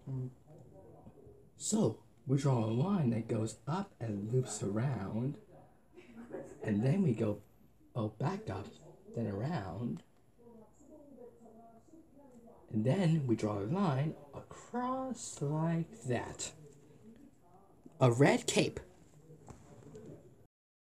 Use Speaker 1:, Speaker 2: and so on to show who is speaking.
Speaker 1: So we draw a line that goes up and loops around, and then we go back up, then around, and then we draw a line across like that. A red cape.